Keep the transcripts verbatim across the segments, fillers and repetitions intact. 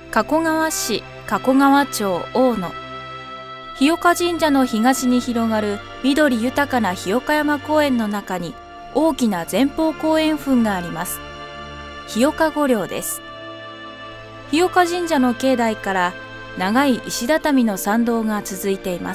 加古川市加古川町大野。日岡神社の東に広がる緑豊かな日岡山公園の中に大きな前方後円墳があります。日岡御陵です。日岡神社の境内から長い石畳の参道が続いています。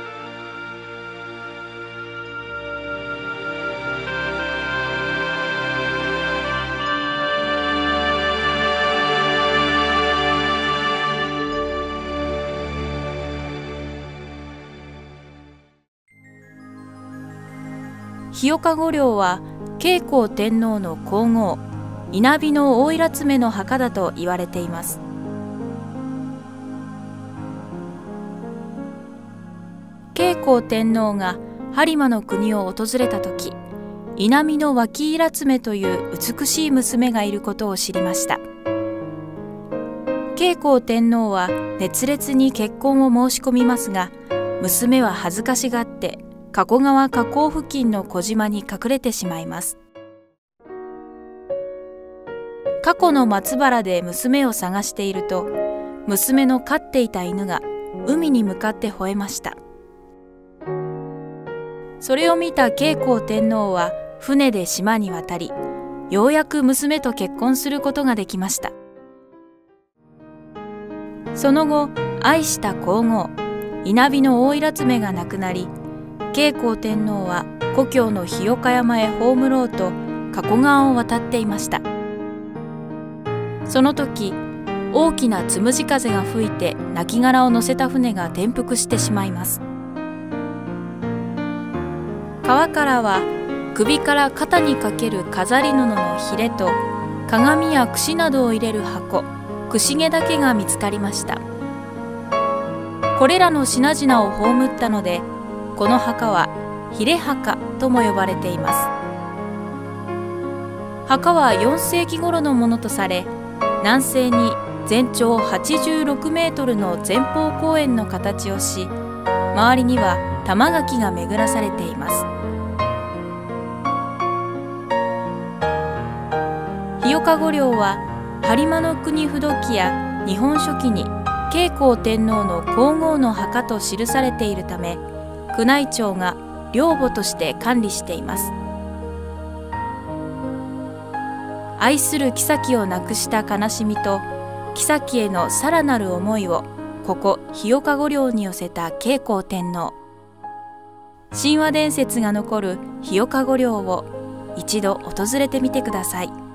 日岡御陵は慶光天皇の皇后稲荷の大入詰の墓だと言われています。慶光天皇が播磨の国を訪れた時、稲荷の脇入詰という美しい娘がいることを知りました。慶光天皇は熱烈に結婚を申し込みますが、娘は恥ずかしがって加古川河口付近の小島に隠れてしまいます。過去の松原で娘を探していると、娘の飼っていた犬が海に向かって吠えました。それを見た慶光天皇は船で島に渡り、ようやく娘と結婚することができました。その後、愛した皇后稲荷の大入詰が亡くなり、慶光天皇は故郷の日岡山へ葬ろうと加古川を渡っていました。その時、大きなつむじ風が吹いて亡骸を乗せた船が転覆してしまいます。川からは首から肩にかける飾り布のひれと鏡や櫛などを入れる箱、櫛毛だけが見つかりました。これらの品々を葬ったので、この墓はひれ墓とも呼ばれています。墓はよんせいき頃のものとされ、南西に全長はちじゅうろくメートルの前方後円の形をし、周りには玉垣が巡らされています。日岡御陵は播磨の国不動記や日本書紀に慶光天皇の皇后の墓と記されているため、宮内庁が陵墓として管理しています。愛する后を亡くした悲しみと后へのさらなる思いをここ日岡御陵に寄せた慶光天皇。神話伝説が残る日岡御陵を一度訪れてみてください。